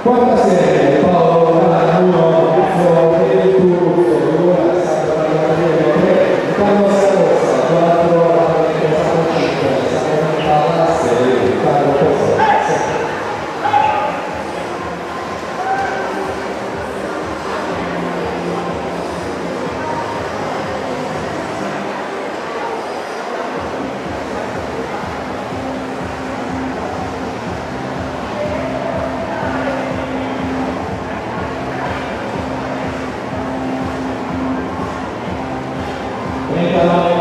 Quarta serie, Paolo Cano, Fede Turco, 2, Sandro Magliarello, 3, Carlo Scossa, 4, Alessandro 5, Sandro Cala, 6, Carlo Costa, 7. Thank you.